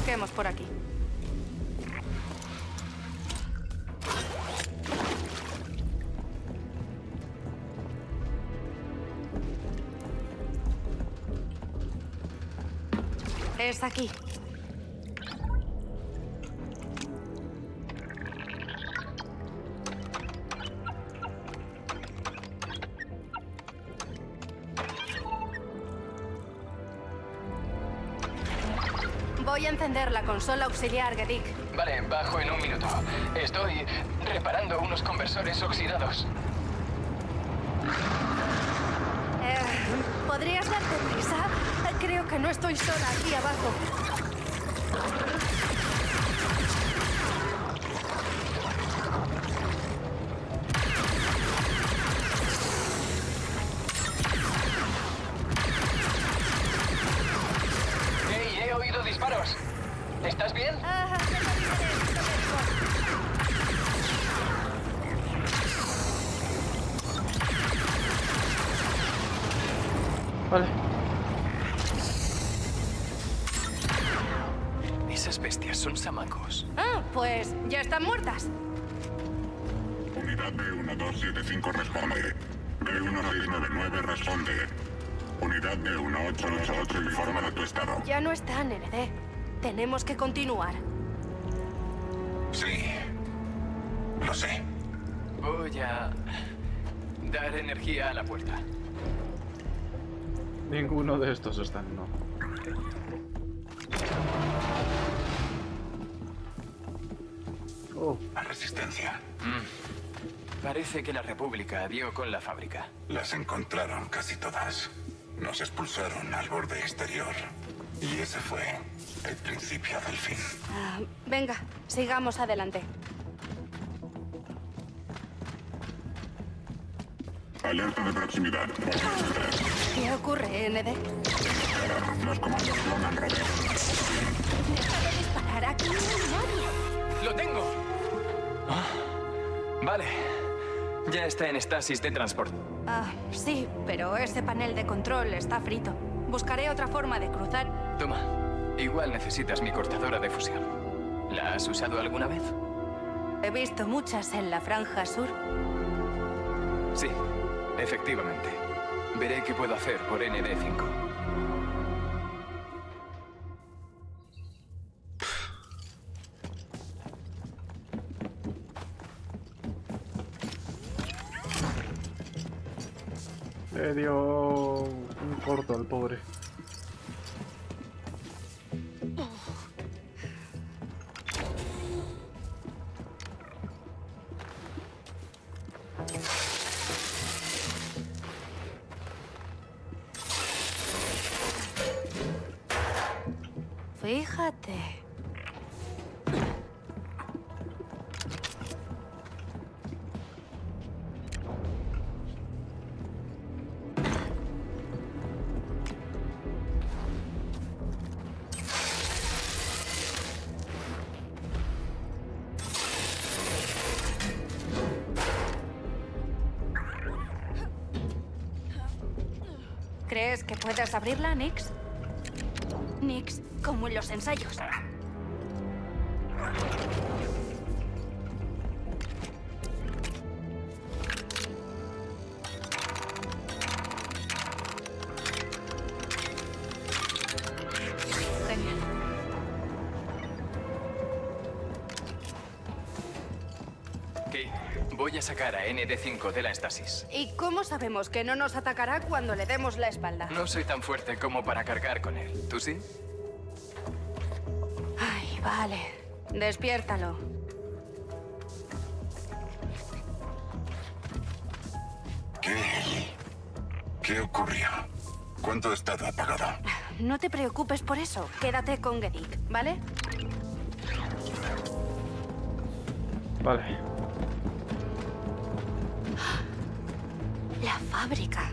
Busquemos por aquí. Es aquí. Voy a encender la consola auxiliar, Gedik. Vale, bajo en un minuto. Estoy reparando unos conversores oxidados. ¿Podrías darte prisa? Creo que no estoy sola aquí abajo. ¡Hey! He oído disparos. ¿Estás bien? Vale. Esas bestias son samacos. Ah, pues ya están muertas. Unidad B1275 responde. B1699 responde. Unidad B1888 informa de tu estado. Ya no están, ND. Tenemos que continuar. Sí. Lo sé. Voy a dar energía a la puerta. Ninguno de estos están, no. Oh, La resistencia. Parece que la República dio con la fábrica. Las encontraron casi todas. Nos expulsaron al borde exterior. Y ese fue el principio del fin. Venga, sigamos adelante. Alerta de proximidad. ¿Qué ocurre, ND? Los comandos clonan Robert. Deja de disparar, aquí no hay nadie. ¡Lo tengo! Vale. Ya está en estasis de transporte. Sí, pero ese panel de control está frito. Buscaré otra forma de cruzar. Toma. Igual necesitas mi cortadora de fusión. ¿La has usado alguna vez? He visto muchas en la franja sur. Sí, efectivamente. Veré qué puedo hacer por ND5. le dio un corto al pobre. Fíjate. ¿Crees que puedas abrirla, Nix? Nix, como en los ensayos. Genial. Kate, voy a sacar a ND5 de la estasis. ¿Y cómo sabemos que no nos atacará cuando le demos la espalda? No soy tan fuerte como para cargar con él. ¿Tú sí? Ay, vale. Despiértalo. ¿Qué ocurrió? ¿Cuánto ha estado apagado? No te preocupes por eso. Quédate con Gedik, ¿vale? Vale. La fábrica.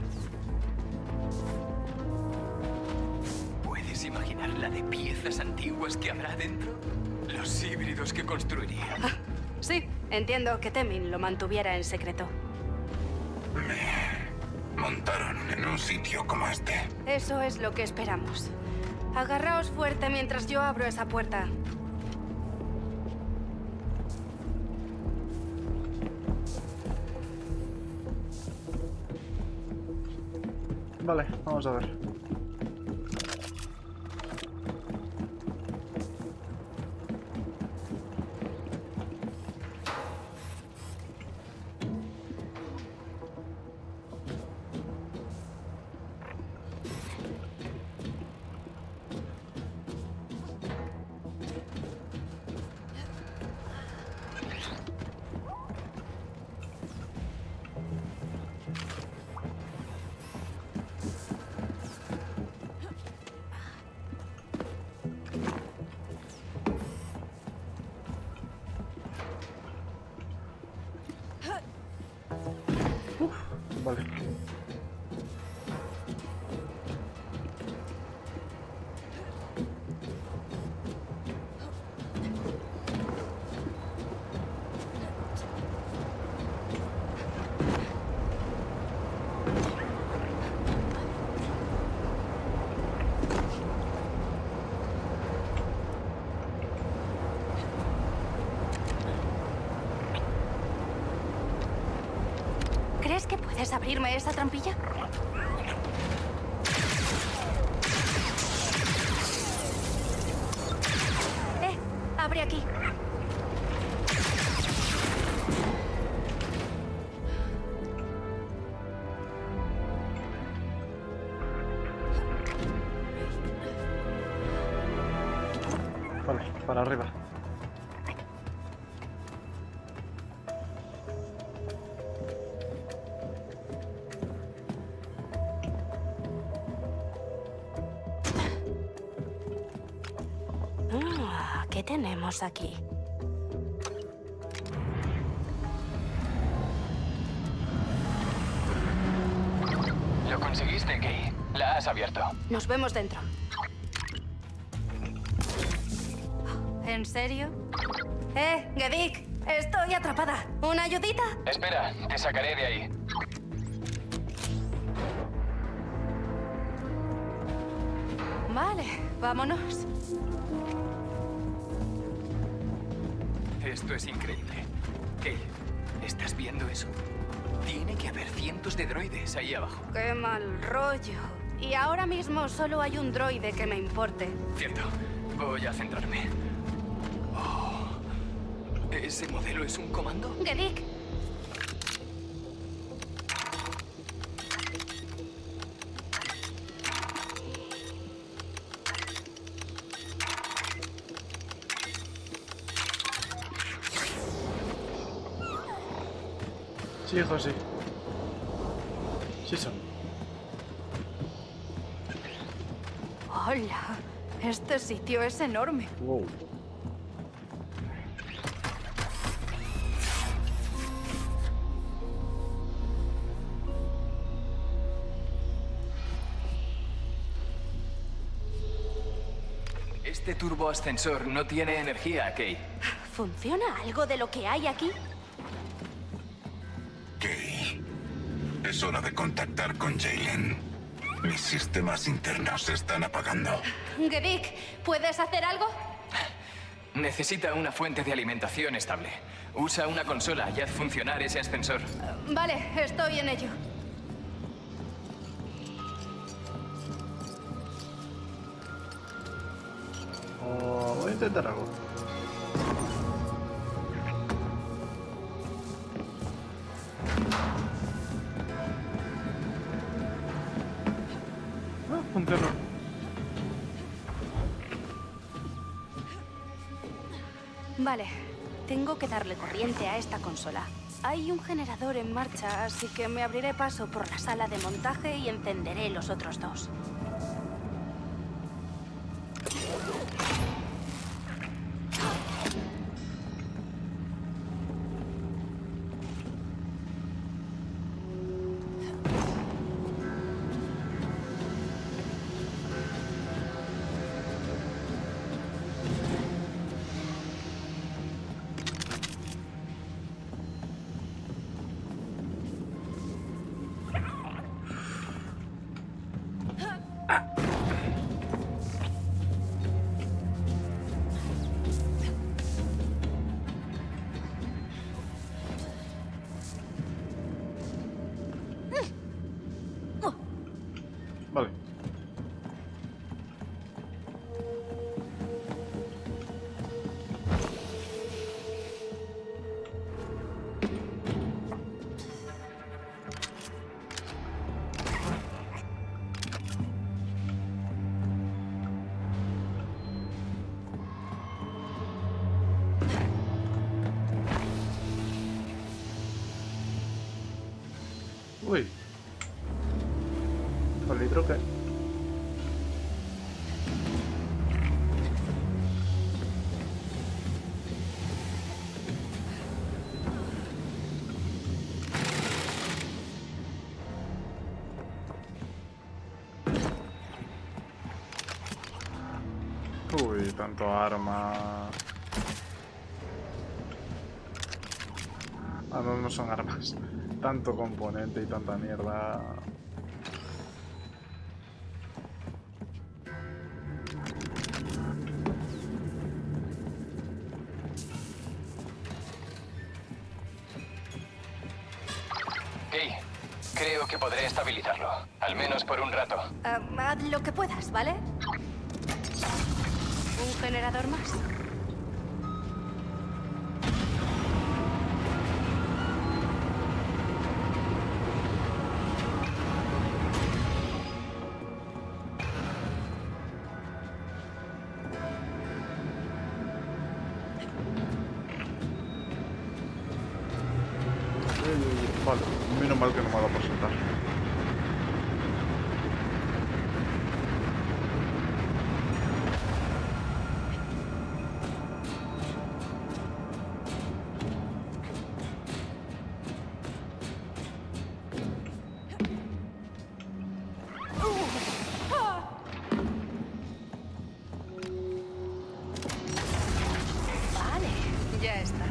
¿Puedes imaginar la de piezas antiguas que habrá dentro? Los híbridos que construiría. Sí, entiendo que Temin lo mantuviera en secreto. Me montaron en un sitio como este. Eso es lo que esperamos. Agarraos fuerte mientras yo abro esa puerta. Vale, vamos a ver. Vale. ¿Crees que puedes abrirme esa trampilla? Abre aquí. Vale, para arriba. ¿Qué tenemos aquí? Lo conseguiste, Kay. La has abierto. Nos vemos dentro. ¿En serio? Gedik, estoy atrapada. ¿Una ayudita? Espera, te sacaré de ahí. Vale, vámonos. Esto es increíble. Kay, ¿estás viendo eso? Tiene que haber cientos de droides ahí abajo. Qué mal rollo. Y ahora mismo solo hay un droide que me importe. Cierto. Voy a centrarme. Oh, ¿ese modelo es un comando? Gedik. Sí, hijo, sí. Sí son. Hola. Este sitio es enorme. Wow. Este turboascensor no tiene energía, Kay. ¿Funciona algo de lo que hay aquí? Kay, es hora de contactar con Jaylen. Mis sistemas internos se están apagando. Gedik, ¿puedes hacer algo? Necesita una fuente de alimentación estable. Usa una consola y haz funcionar ese ascensor. Vale, estoy en ello. Oh, voy a intentar algo. Funcionó. Vale, tengo que darle corriente a esta consola. Hay un generador en marcha, así que me abriré paso por la sala de montaje y encenderé los otros dos. Uy. ¿El litro qué? Uy, tanto arma. Ah, no, no son armas. Tanto componente y tanta mierda. Kay, creo que podré estabilizarlo. Al menos por un rato. Haz lo que puedas, ¿vale? ¿Un generador más? Vale, menos mal que no me ha dado por saltar. Vale, ya está.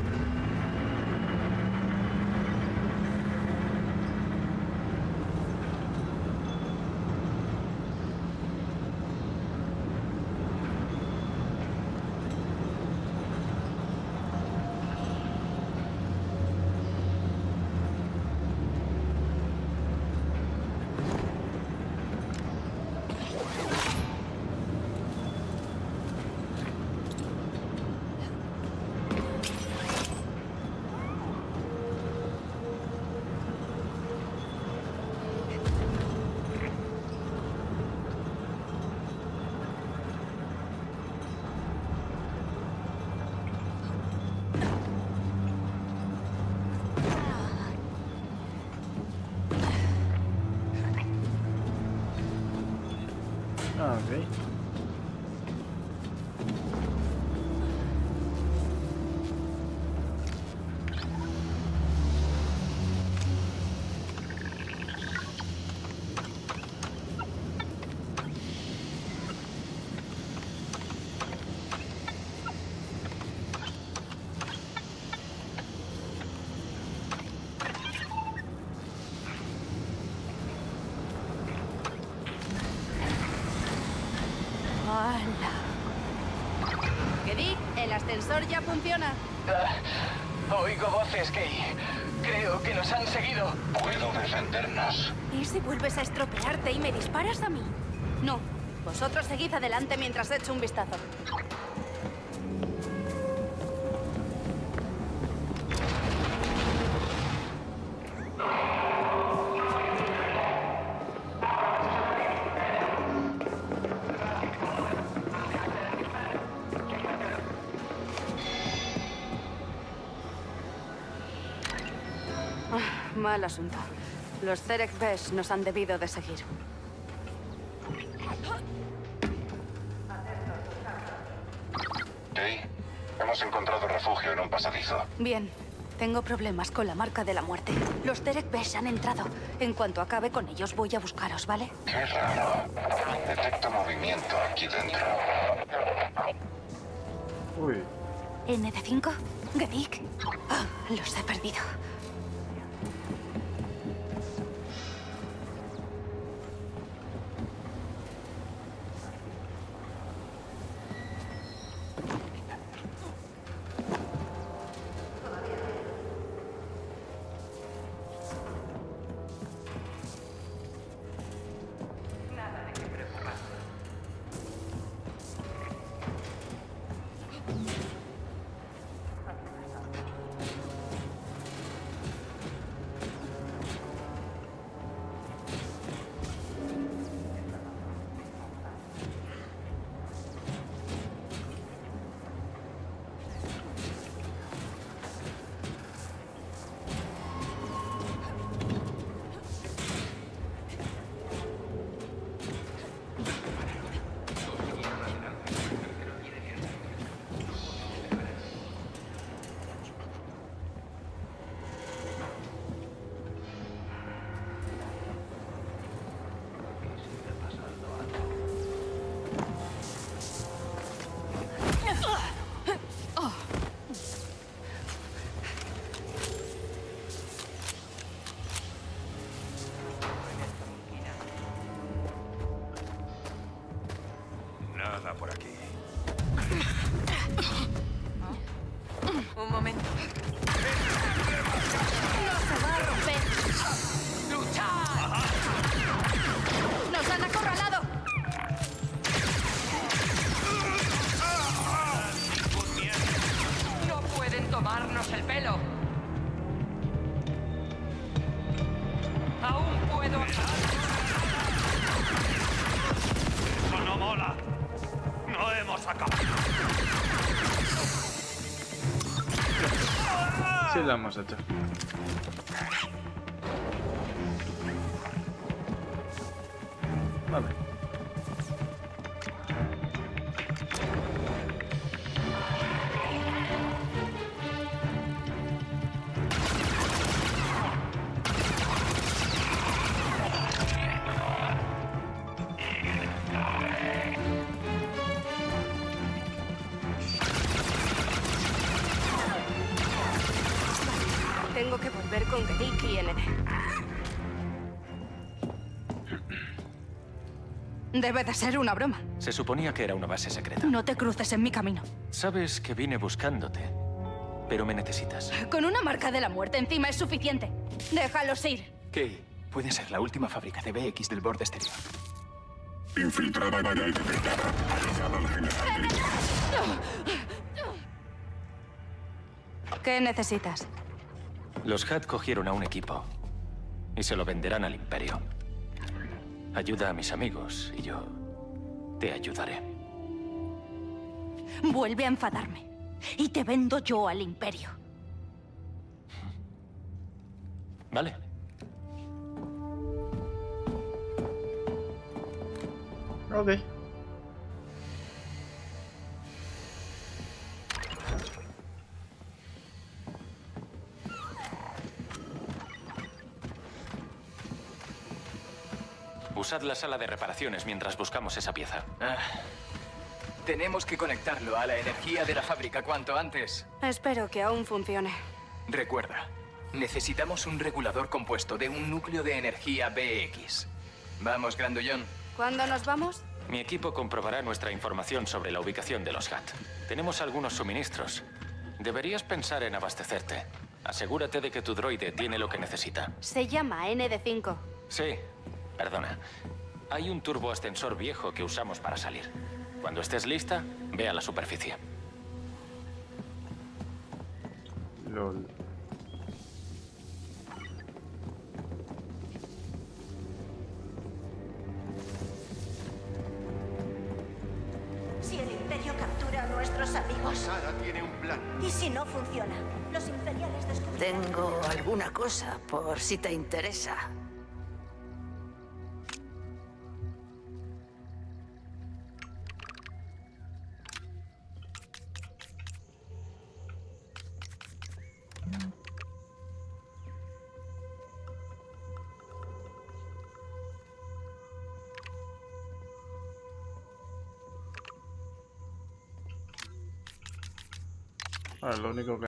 Ah, ok. ¡Hala! Gedik, el ascensor ya funciona. Oigo voces, Kay. Creo que nos han seguido. Puedo defendernos. ¿Y si vuelves a estropearte y me disparas a mí? No. Vosotros seguid adelante mientras echo un vistazo. Mal asunto. Los Zerek Besh nos han debido de seguir. Kay, hemos encontrado refugio en un pasadizo. Bien. Tengo problemas con la marca de la muerte. Los Zerek Besh han entrado. En cuanto acabe con ellos, voy a buscaros, ¿vale? Qué raro. Detecto movimiento aquí dentro. Uy. ¿ND5? ¿Gedik? Ah, los he perdido. tomarnos el pelo. Aún puedo... Eso no mola. No hemos acabado. Sí, lo hemos hecho. Vale. Tengo que volver con Gerik y ND. Debe de ser una broma. Se suponía que era una base secreta. No te cruces en mi camino. Sabes que vine buscándote, pero me necesitas. Con una marca de la muerte encima es suficiente. Déjalos ir. Kay, puede ser la última fábrica de BX del borde exterior. Infiltrada y detectada. Avisada al general. ¿Qué necesitas? Los Hutt cogieron a un equipo y se lo venderán al Imperio. Ayuda a mis amigos y yo te ayudaré. Vuelve a enfadarme. Y te vendo yo al Imperio. Vale. Ok. Usad la sala de reparaciones mientras buscamos esa pieza. Tenemos que conectarlo a la energía de la fábrica cuanto antes. Espero que aún funcione. Recuerda, necesitamos un regulador compuesto de un núcleo de energía BX. Vamos, grandullón. ¿Cuándo nos vamos? Mi equipo comprobará nuestra información sobre la ubicación de los Hutt. Tenemos algunos suministros. Deberías pensar en abastecerte. Asegúrate de que tu droide tiene lo que necesita. Se llama ND5. Sí, perdona. Hay un turboascensor viejo que usamos para salir. Cuando estés lista, ve a la superficie. LOL. Si el Imperio captura a nuestros amigos. Sara tiene un plan. ¿Y si no funciona? Los imperiales descubrirán... Tengo alguna cosa por si te interesa. Lo único que